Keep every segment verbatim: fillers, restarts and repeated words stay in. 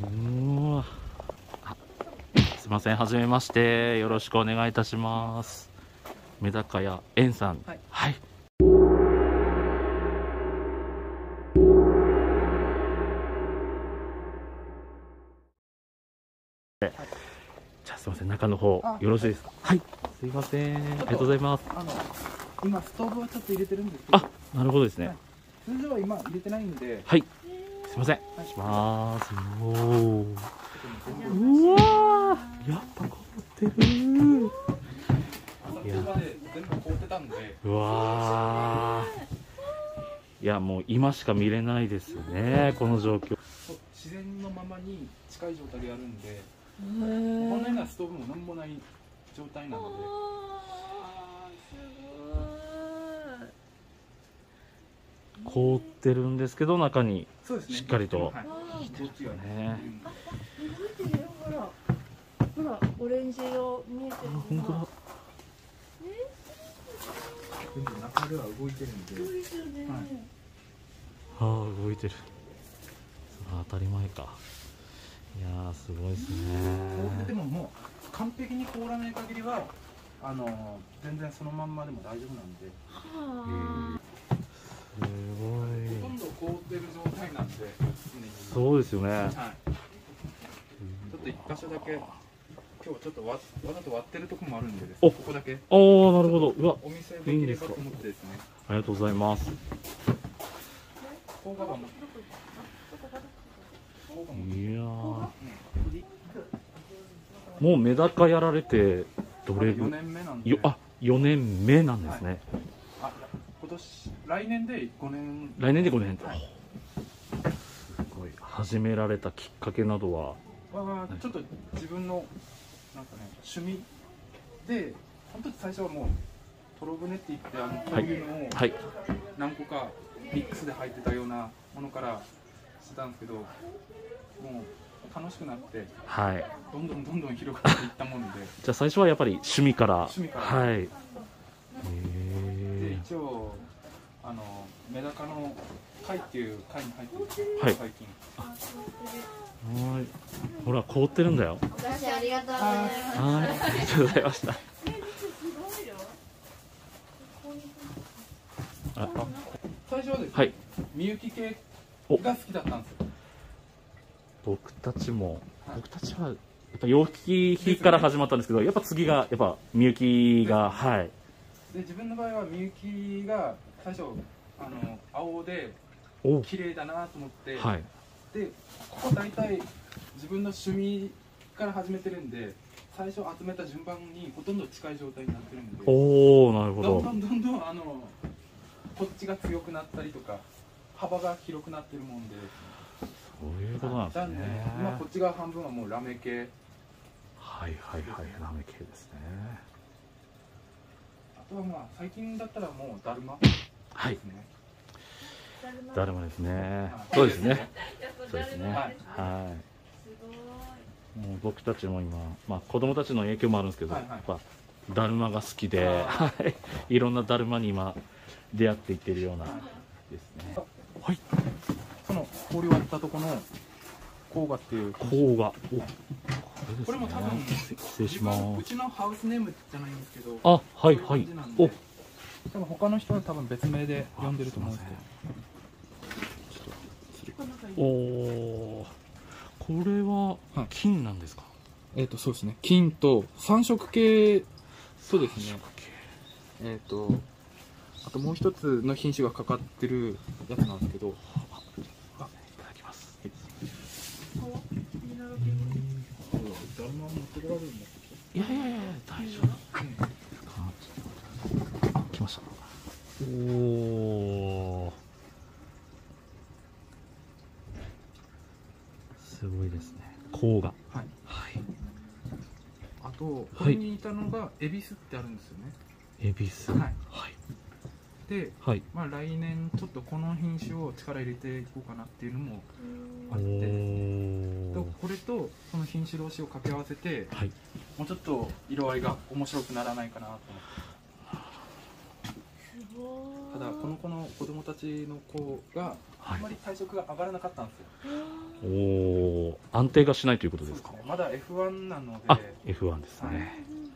うわあ、すいません、はじめまして、よろしくお願いいたします。メダカ屋園さん。はい、はい、じゃあすいません、中の方よろしいですか。はい、すいません、ありがとうございます。 あの今ストーブはちょっと入れてるんですけど、 あ、なるほどですね、はい、 通常は今入れてないんで、 はい、すいません、はい、します。おお、うわー、やっぱ凍ってるー。いや、 全部凍ってたんで、 うわー、いやもう今しか見れないですね、この状況。 自然のままに近い状態でやるんで、本来ならストーブもなんもない状態なので。 凍ってるんですけど中にしっかりと。 ね。ほら、ほら、オレンジ色見えてる。 本当だ。 中では動いてるんで。 そうですよね。 ああ、動いてる。当たり前か。いやー、すごいですね。 凍っててももう完璧に凍らない限りはあの全然そのまんまでも大丈夫なんで。 はあ。すごい。 ほとんど凍ってる状態なんで。 そうですよね。はい。ちょっと一箇所だけ。今日ちょっとわわざと割ってるところもあるんでですね。 お、 ここだけ。 おお、なるほど。うわ、 お店できればと思ってですね。 ありがとうございます。いやー、もうメダカやられてどれぐらい？よねんめなんで。あ、よねんめなんですね。はい、 あ、今年来年でごねん。 来年でごねん。はい、すごい。始められたきっかけなどは？ はちょっと自分のなんかね趣味で、本当に最初はもうトロ船って言ってあのこういうのを何個かミックスで入ってたようなものからしてたんですけど、もう楽しくなって、はい、どんどんどんどん広がっていったもので。 じゃあ最初はやっぱり趣味から。 趣味から。 はい。へえ。で一応あのメダカの会っていう会に入ってるんですよ。はい。最近。 はい。ほら凍ってるんだよ。 私ありがとうございます。 はい。ありがとうございました。 あ、最初はですね。はい。みゆき系が好きだったんですよ。 僕たちも、僕たちはやっぱ陽気日から始まったんですけど、やっぱ次がやっぱみゆきが、はい。 で自分の場合はみゆきが最初あの青で綺麗だなと思って、はい、でここ大体自分の趣味から始めてるんで、最初集めた順番にほとんど近い状態になってるんで、 おお、なるほど。 どんどんどんどんあのこっちが強くなったりとか幅が広くなってるもんで。 そういうことなんですね。 今こっち側半分はもうラメ系。 はいはいはい、ラメ系ですね。 あとはまあ最近だったらもうだるまですね。はい。 だるまですね。そうですね。そうですね。はい。もう僕たちも今、まあ子供たちの影響もあるんですけど、やっぱだるまが好きで、はい。いろんなだるまに今出会っていってるようなですね。はい。 その氷割ったとこの甲賀っていう甲賀。 これも多分失礼します。 うちのハウスネームじゃないんですけど。 あ、はいはい。お。 多分他の人は多分別名で呼んでると思うんですけど。おお。これは金なんですか。 えっとそうですね。金と三色系とですね。えっとあともう一つの品種がかかってるやつなんですけど。 いやいやいや大丈夫。来ました。おお。すごいですね。甲賀。はい。はい。 あとこれに似たのが恵比寿ってあるんですよね。 恵比寿。はい。はい。 で、はい、まあ来年ちょっとこの品種を力入れていこうかなっていうのもあってですね。とこれとその品種同士を掛け合わせて、はい、もうちょっと色合いが面白くならないかなと思って。ただこの子の子供たちの子があんまり体色が上がらなかったんですよ。 おお。 安定がしないということですか。 そうですね、まだ エフワン なので。 あ、エフワン ですね。はい、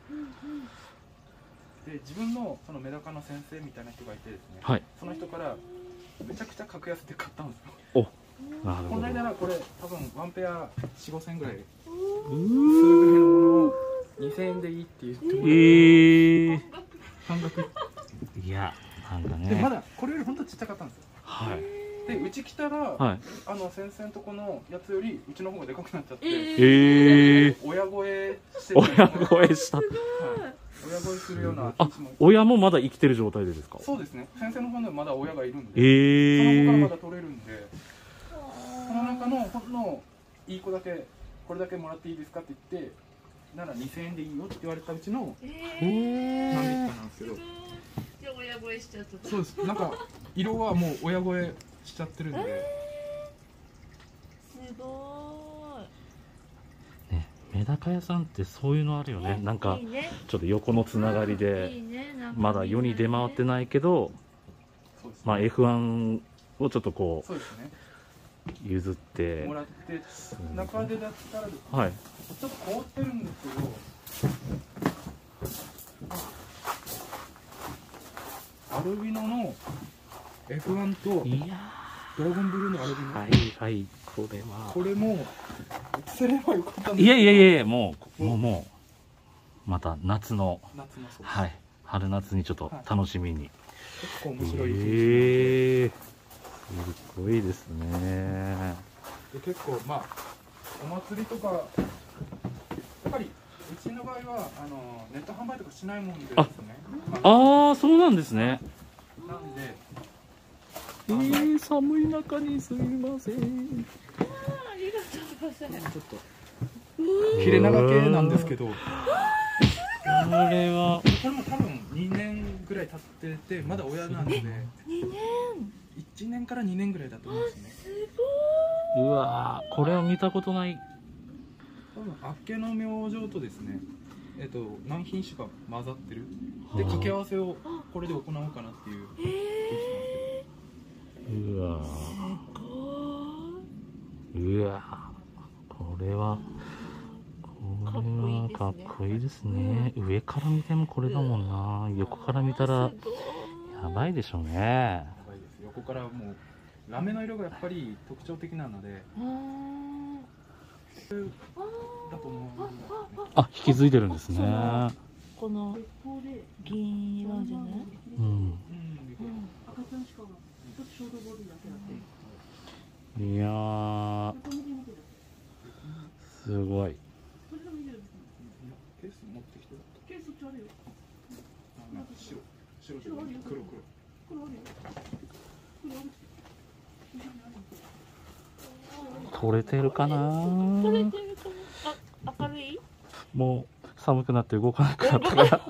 で自分のそのメダカの先生みたいな人がいてですね、 はい、 その人からめちゃくちゃ格安で買ったんですよ。 お、なるほど。 本来ならこれ多分ワンペアよん、ごせんぐらい、数ぐらいのものをにせんえんでいいって言ってもらって、えー、半額。 いや、なんかね。 でまだこれより本当ちっちゃかったんですよ。 はい。 でうち来たら、はい、あの先生のとこのやつよりうちの方がでかくなっちゃって、えー、親声してる。 親声した。はい、 親声するような。 あ、親もまだ生きてる状態でですか。 そうですね。先生の方ではまだ親がいるんで、 えー、 その子からまだ取れるんで、その中のほんのいい子だけこれだけもらっていいですかって言ってならにせんえんでいいよって言われたうちの何匹かなんですけど。 じゃあ親声しちゃった。 そうです。なんか色はもう親声しちゃってるんで。えー、すごい。ね、メダカ屋さんってそういうのあるよね。なんかちょっと横のつながりでまだ世に出回ってないけど、まあ エフワン をちょっとこう。 そうですね。 譲ってもらって中でだったら、 はい、 ちょっと凍ってるんですけど、アルビノの エフワン とドラゴンブルーのアルビノ、 はいはい、これはこれも映せればよかったんですけど、 いやいやいやもうもうもうまた夏の夏のそう、 はい、春夏にちょっと楽しみに、はい、 結構面白い。 えーすごいですね。 で結構まあお祭りとかやっぱりうちの場合はあのネット販売とかしないもんでですね。 あ、まあ、あそうなんですね。 なんで、 えー、寒い中にすみません。 ありがとうございます。 ちょっと切れ長系なんですけど、これはこれも多分にねんぐらい経っててまだ親なんで。 にねん。 いちねんからにねんぐらいだと思うんですね。 すごい。うわー、これを見たことない。 多分あっけの明星とですね、えっと何品種か混ざってる。で掛け合わせをこれで行おうかなっていう。 えー、うわー。うわー。これは。これはかっこいいですね。上から見てもこれだもんな。横から見たら。やばいでしょうね。 横からもうラメの色がやっぱり特徴的なので、だと思う。 あ、引き継いでるんですね。 この銀色じゃない？ うん。いやー、すごい。 ケース持ってきて。ケースあるよ。白、白じゃない、黒黒。 取れてるかな。 取れてるかな。あ、明るい。 もう寒くなって動かなくなったから。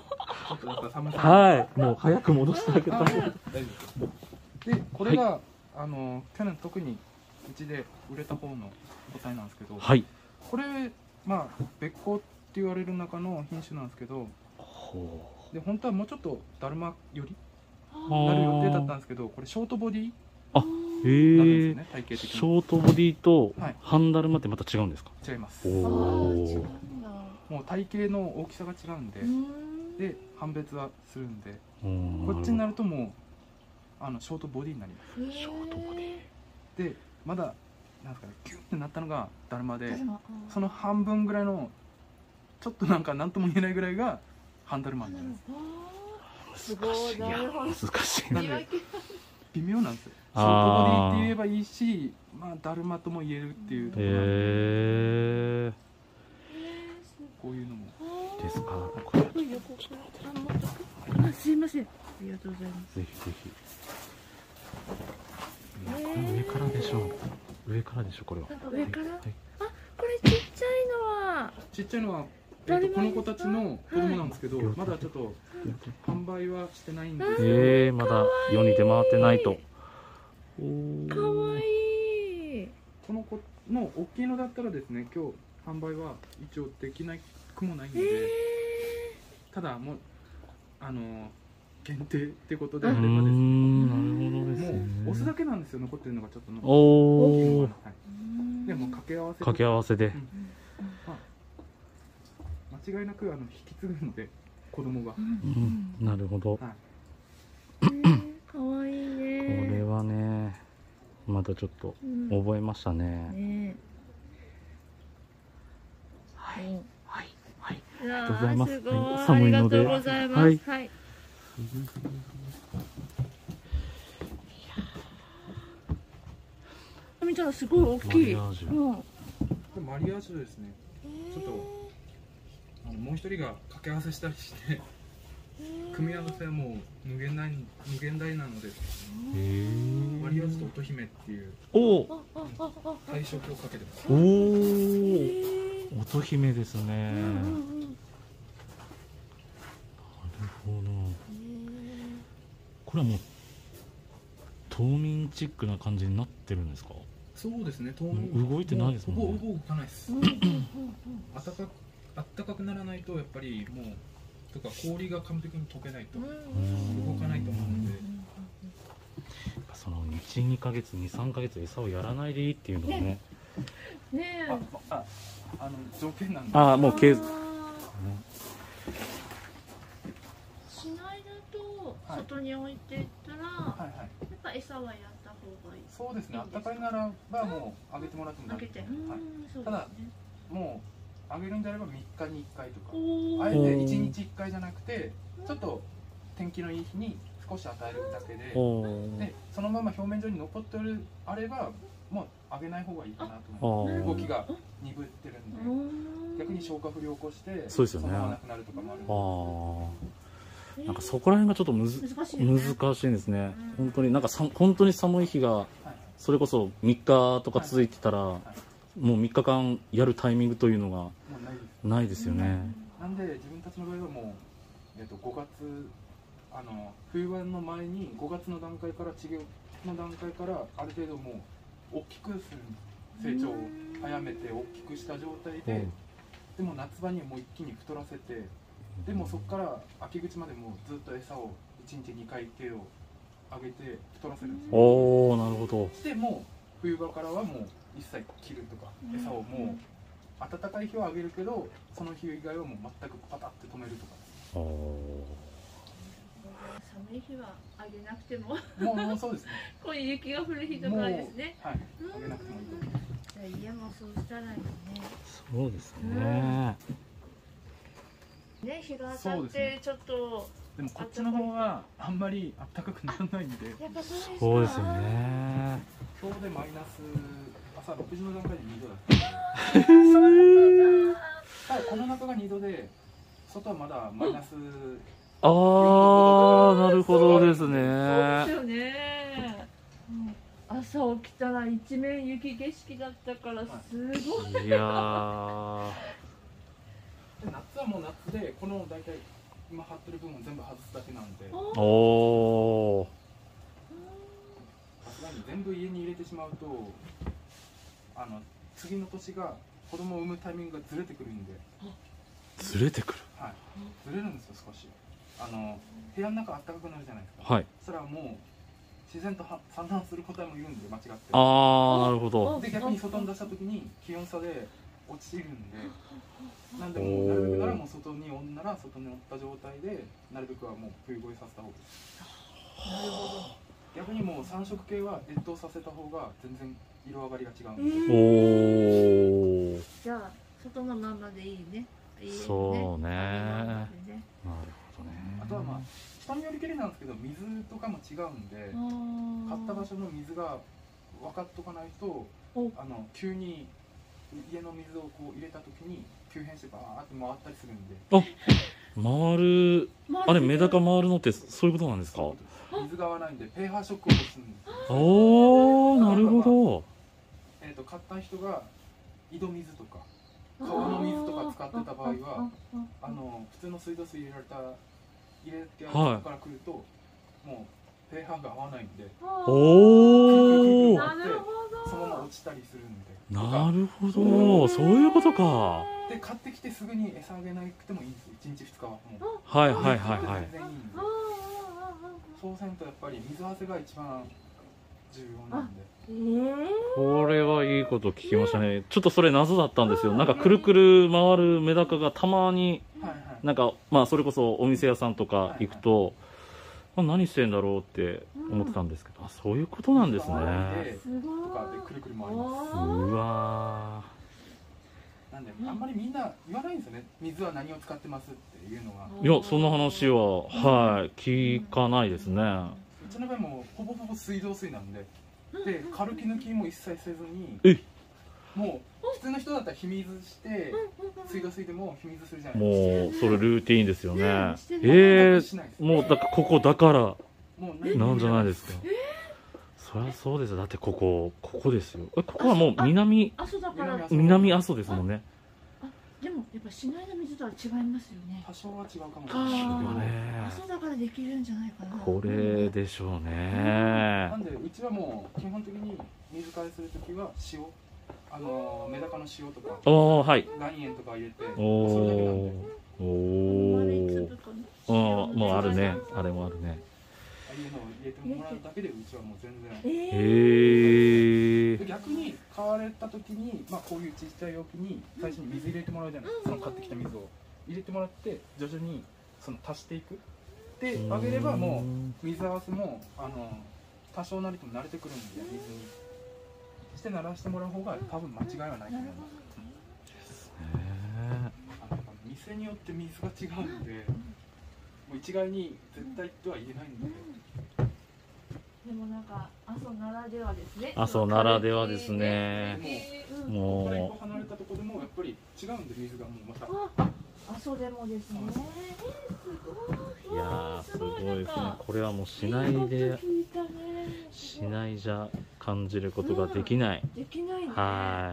はい、もう早く戻してあげたい。 で、これが、はい、あの去年特にうちで売れた方の個体なんですけど、 はい、 これまあ別光って言われる中の品種なんですけど、で本当はもうちょっとだるまよりなる予定だったんですけど、これショートボディ。 あ、へえ、ね、体型的にショートボディとハンダルマってまた違うんですか？ 違います。 おお。 もう体型の大きさが違うんで、で判別はするんで、こっちになるともうあのショートボディになります。 ショートボディでまだなんですかね、キュッてなったのがだるまで、その半分ぐらいのちょっとなんか何とも言えないぐらいがハンダルマになります。 すごい、なるほど。 難しい。 なんで微妙なんですよ。ショートボディって言えばいいし、まあだるまとも言えるっていうところなんで。へー、こういうのもですか。 これあ、すいません。ありがとうございます。 ぜひぜひ。これ上からでしょう。上からでしょう、これは。 上から。あ、これちっちゃいのは。 ちっちゃいのは、えっとこの子たちの子供なんですけど、まだちょっと販売はしてないんです。 ええ、まだ世に出回ってないと。 かわいい。 この子の大きいのだったらですね、今日販売は一応できないくもないんで、ただもうあの限定ってことであればですね、もう押すだけなんですよ、残ってるのがちょっとの大きいのが。 でも掛け合わせ掛け合わせで、 まあ、間違いなくあの引き継ぐので子供が、 うん、なるほど、はいえー、かわいいね。 これはねまたちょっと覚えましたね、 うんね、 はい、はいはいありがとうございます。 すごい、 寒いので、 ありがとうございます。 はい。 はい。見たらすごい大きい。マリアージュ。うん、 マリアージュですね。ちょっとあのもう一人が掛け合わせしたりして、組み合わせはもう無限大無限大なので、マリアージュと乙姫っていう対色をかけてます。 おお、乙姫ですね。なるほど。これはもう冬眠チックな感じになってるんですか？ そうですね。冬眠動いてないですもんね。 動かないです。あったかくあったかくならないとやっぱりもうとか氷が完璧に溶けないと動かないと思うので。 そのいち、にかげつ、に、さんかげつ餌をやらないでいいっていうのはね。ねえ。 あ、あ、あの条件なんで。 あ、もう継続。 しないだと外に置いていったら、はいはい、やっぱ餌はやった方がいい。 そうですね。あったかいならばもうあげてもらっても大丈夫。はい。ただもうあげるんであればみっかにいっかいとか、あえていちにちいっかいじゃなくてちょっと天気のいい日に少し与えるだけで、でそのまま表面上に残ってるあればもうあげない方がいいかなと思う。動きが鈍ってるんで、逆に消化不良を起こしてそうですよね。 そのままなくなるとかもある。 なんかそこら辺がちょっとむず難しい、ね、難しいんですね。本当になんかさ本当に寒い日がそれこそみっかとか続いてたら、もうみっかかんやるタイミングというのがないですよね。 なんで自分たちの場合はもうえっとごがつあの冬場の前にごがつの段階から稚魚の段階からある程度もう大きくする成長を早めて大きくした状態で、でも夏場にはもう一気に太らせて。でもそこから秋口までもずっと餌をいちにちにかい程度あげて太らせるんですよ。 おお、なるほど。 でもう冬場からはもう一切切るとか、餌をもう暖かい日はあげるけどその日以外はもう全くパタって止めるとか。 お寒い日はあげなくてももうもうそうですね。 こういう雪が降る日とかですね。 はい、あげなくてもいいと思います。 じゃあ家もそうしたらいいね。 そうですね。 ね、日が当たってちょっとでもこっちの方はあんまり暖かくならないんで。 そうですよね。 今日でマイナス朝ろくじの段階でにどだった。この中がにどで外はまだマイナス。 ああ、なるほどですね。 そうですよね。朝起きたら一面雪景色だったからすごい。 いやー。 夏はもう夏でこの大体今貼ってる部分を全部外すだけなんで、 おお。 さすがに全部家に入れてしまうとあの次の年が子供を産むタイミングがずれてくるんで。 ずれてくる。 はい。ずれるんですよ少し。あの部屋の中暖かくなるじゃないですか。 はい。 それはもう自然と産卵する個体もいるんで間違って。 ああ、なるほど。 で逆に外に出した時に気温差で落ちるんで。なんでもなるべくならもう外におんなら外におった状態でなるべくはもう冬越えさせた方がいいです。なるほど。逆にもう三色系は越冬させた方が全然色上がりが違うんで。 おお。 じゃあ外のままでいいね。いいね。 そうね。なるほどね。 あとはまあ人によりきりなんですけど水とかも違うんで、買った場所の水が分かっとかないとあの急に家の水をこう入れた時に急変してバーって回ったりするんで。 あ、回る。あれメダカ回るのってそういうことなんですか？ 水が合わないんでペーハーショックを起こすんです。 おお、なるほど。 えっと買った人が井戸水とか川の水とか使ってた場合はあの普通の水道水入れられた入れてあるとこから来ると、はい、もうペーハーが合わないんで。 おお。 なるほど。 そのまま落ちたりするんで。 なるほど、そういうことか。 で買ってきてすぐに餌あげなくてもいいんですよ。いちにちふつかはもう。 はいはいはいはい。 全然いいんで。そうせんとやっぱり水合わせが一番重要なんで。 これはいいこと聞きましたね。ちょっとそれ謎だったんですよ。なんかくるくる回るメダカがたまになんかまあそれこそお店屋さんとか行くと、あ、何してんだろうって思ってたんですけど、あ、そういうことなんですね。 とかでくるくる回ります。 うわー。なんであんまりみんな言わないんですよね。水は何を使ってますっていうのは。 いや、その話ははい聞かないですね。 うちの場合もほぼほぼ水道水なんで、でカルキ抜きも一切せずに、 え、 もう普通の人だったら秘密して水道水でも秘密するじゃないもですか。 うそれルーティーンですよね。ええ、もうだからここだからなんじゃないですか。そりゃそうですよ。だってここここですよ。え、ここはもう南阿蘇だから。 南阿蘇ですもんね。 でもやっぱ市内の水とは違いますよね。 多少は違うかもしれないですけどね。 阿蘇だからできるんじゃないかな。 これでしょうね。 なんでうちはもう基本的に水替えするときは塩、あのメダカの塩とか、 おー、はい、 岩塩とか入れて、 おそれだけなんで。 おお、もうあるね、あれもあるね。 ああいうのを入れてもらうだけでうちはもう全然。 へえー。 逆に買われた時に、まあ、こういうちっちゃい容器に最初に水入れてもらうじゃないですか。その買ってきた水を入れてもらって徐々にその足していくであげれば、もう水合わせもあの多少なりとも慣れてくるんで、水にして慣らしてもらう方が多分間違いはないと思います。あの店によって水が違うんで、もう一概に絶対とは言えないんで。 でもなんか阿蘇ならではですね。 阿蘇ならではですね。 もうこれ一個離れたところでもやっぱり違うんで、水がもうまた。 阿蘇でもですね。 いやー、すごいですね。これはもう市内で市内じゃ感じることができない。 できないね。 はい。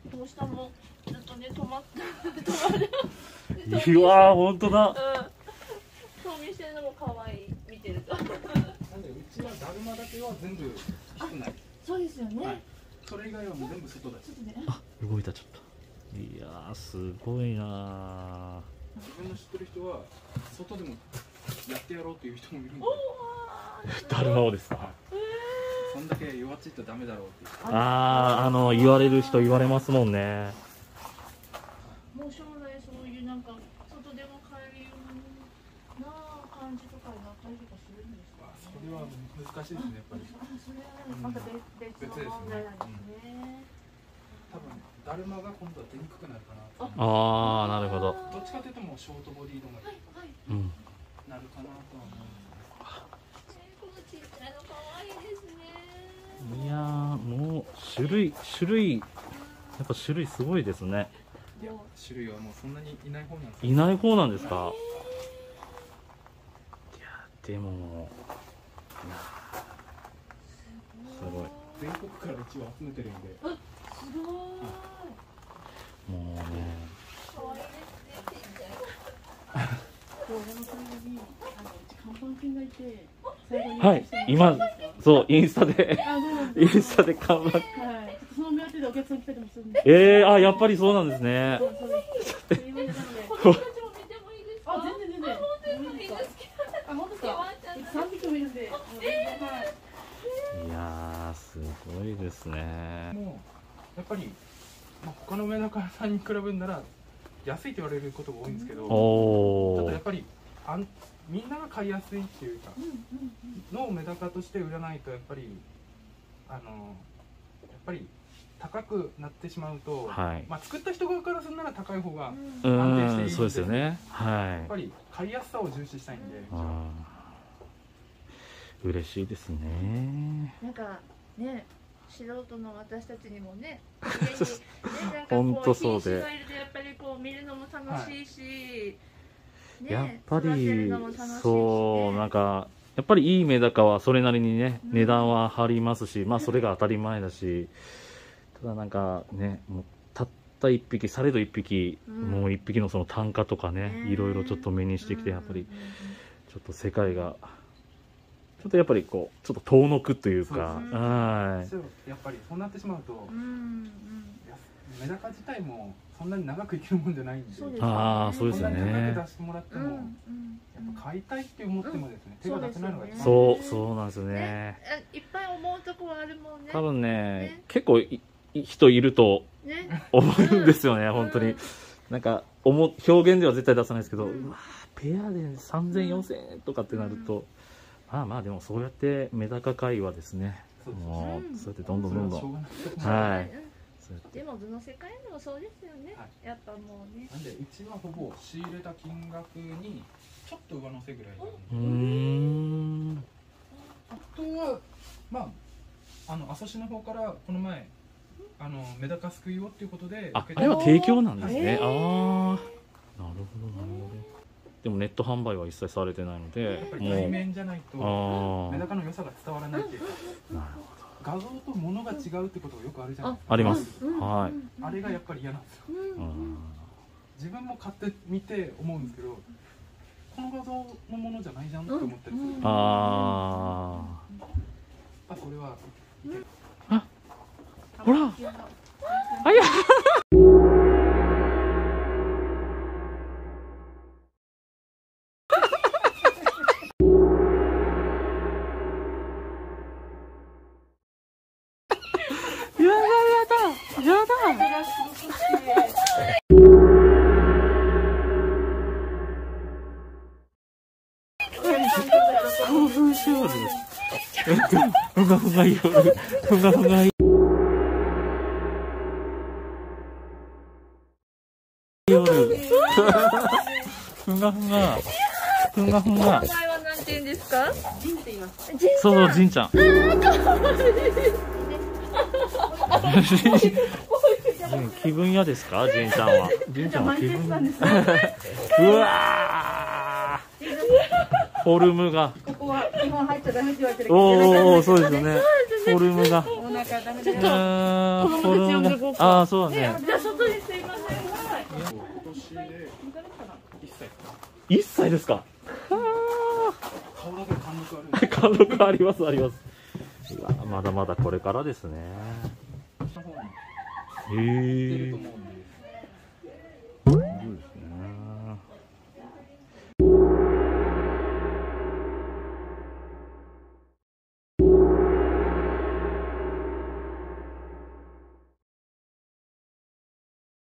どうしたもずっとね止まった止まる。 うわー、本当だ。 そう見せるのも可愛い、見てると。 なんでうちはだるまだけは全部室内。 そうですよね。 それ以外はもう全部外だ。 あ、動いたちょっと。いやー、すごいな。 自分の知ってる人は外でもやってやろうっていう人もいるんで。 だるまをですか。 そんだけ弱っちいとダメだろうって。 ああ、あの言われる人言われますもんね。 もう将来そういうなんか外でも買えるような感じとかになったりとかするんですか。 それは難しいですね、やっぱり。 それはまた別の問題なんですね。 多分だるまが今度は出にくくなるかな。 ああ、なるほど。 どっちかというともうショートボディ止まりになるかなとは思う。 このちっちゃいの可愛いですね。 いやー、もう種類種類やっぱ種類すごいですね。 いや、種類はもうそんなにいない方なんですか。 いない方なんですか。いやでもすごい。 全国から一応集めてるんで。 すごい。 もうね。 可愛いですね、ちっちゃい。そう、山さんにあのうち看板犬がいて、 はい、今そうインスタでインスタで看板。 はい。その目当てでお客さん来たりもするんで。 ええー、あ、やっぱりそうなんですね。 そうそうです。今なので。こっちたちも見てもいいですか。あ、全然全然。あ、本当ですか。あ、本当ですか。三匹もいるんで。えー、いやー、すごいですね。 もうやっぱり、まあ、他のメダカ屋さんに比べるなら安いと言われることが多いんですけど、ただやっぱりあんみんなが買いやすいっていうかのメダカとして売らないと、やっぱりあのやっぱり高くなってしまうと、はい、まあ作った人側からするなら高い方が安定していいんで、 そうですよね。はい。 やっぱり買いやすさを重視したいんで。 嬉しいですね。 なんかね、素人の私たちにもね、 本当そうで。 やっぱりこう見るのも楽しいし、 はい、やっぱりそうなんかやっぱりいいメダカはそれなりにね、うん、値段は張りますし、まあそれが当たり前だし、ただなんかね、もうたった一匹、されど一匹、うん、もう一匹のその単価とかね、いろいろちょっと目にしてきて、やっぱりちょっと世界が。ちょっとやっぱりこうちょっと遠のくというか、はい。 やっぱりそうなってしまうと、うん、値メダカ自体もそんなに長く生きるもんじゃないんで、 ああそうですよね。 そんなに長く出してもらっても、やっぱ買いたいって思ってもですね、手が出せないのが一番。 そうそうなんですよね。 いっぱい思うとこはあるもんね。 多分ね、結構人いると思うんですよね、本当に。なんか表現では絶対出さないですけど、うわペアでさんぜんよんせんえんとかってなると、まあまあでもそうやってメダカ界はですね、もうそうやってどんどんどんどん、はい。 でもどの世界でもそうですよね。やっぱもうね。 なんでうちはほぼ仕入れた金額にちょっと上乗せぐらいなんで。 うーん。 あとはまああの阿蘇市の方からこの前あのメダカすくいをっていうことで、 あ、あれは提供なんですね。ああ、なるほどなるほど。でもネット販売は一切されてないので、 やっぱり対面じゃないとメダカの良さが伝わらないっていうか。 なるほど。 画像と物が違うってことがよくあるじゃないですか。 あります。はい。 あれがやっぱり嫌なんですよ。自分も買ってみて思うんですけど、この画像のものじゃないじゃんって思ったりする。 ああ、これは。 あ、ほら。あや。やだ興奮しようです。ふがふが夜、ふがふが夜。ふがふが。ふがふが。 名前はなんて言うんですか？ジンって言います。 そうそう、ジンちゃん。気分屋ですか、ジンちゃんは。ジンちゃんは気分。うわー。フォルムが。 ここは基本入っちゃダメって言われてる。 おお、そうですよね。フォルムが。 お腹ダメちょっとフォルムが。ああ、そうだね。 じゃあ外にすいません。 今年でいっさい。 いっさいですか。 顔だけ貫禄ある。 貫禄ありますあります。まだまだこれからですね。へえ。